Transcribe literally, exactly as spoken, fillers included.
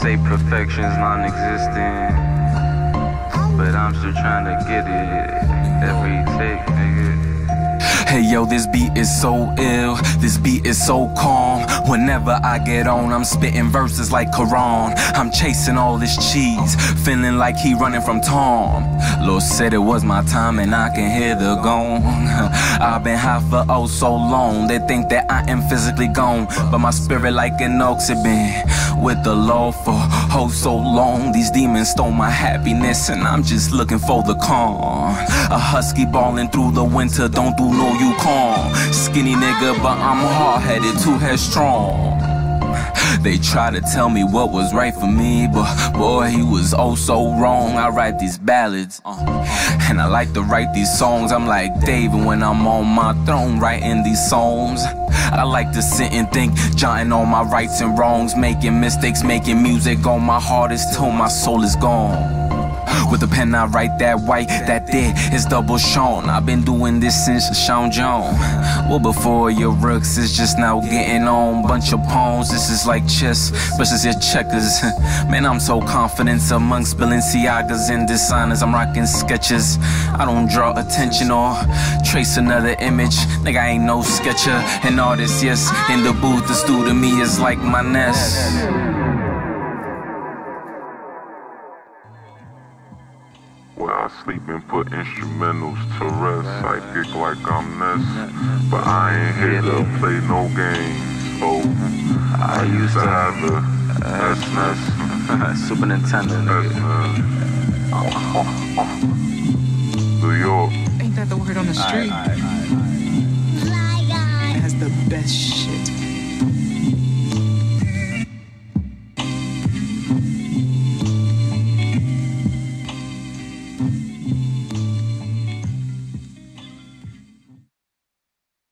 say perfection's non-existent, but I'm still trying to get it every take, nigga. Hey yo, this beat is so ill, this beat is so calm. Whenever I get on, I'm spitting verses like Quran. I'm chasing all this cheese, feeling like he running from Tom. Lord said it was my time and I can hear the gong. I've been high for oh so long, they think that I am physically gone, but my spirit like an ox been with the law for oh so long. These demons stole my happiness and I'm just looking for the calm. A husky balling through the winter, don't do no you calm. Skinny nigga, but I'm hard-headed, too headstrong. They try to tell me what was right for me, but boy, he was oh so wrong. I write these ballads, uh, and I like to write these songs. I'm like David when I'm on my throne, writing these songs. I like to sit and think, jotting all my rights and wrongs, making mistakes, making music on my hardest till my soul is gone. With a pen I write that white, that there is double Sean. I've been doing this since Sean John. Well, before your rooks is just now getting on. Bunch of pawns, this is like chess versus your checkers. Man, I'm so confident amongst Balenciagas and designers. I'm rocking sketches. I don't draw attention or trace another image. Nigga, I ain't no sketcher. An artist, yes, in the booth, the stew to me is like my nest. Where I sleep and put instrumentals to rest, psychic like I'm Ness, but I ain't here to play no games. Oh, I used to have a S N E S, Super Nintendo, nigga. New York. Ain't that the word on the street? Aye, aye, aye, aye. It has the best shit.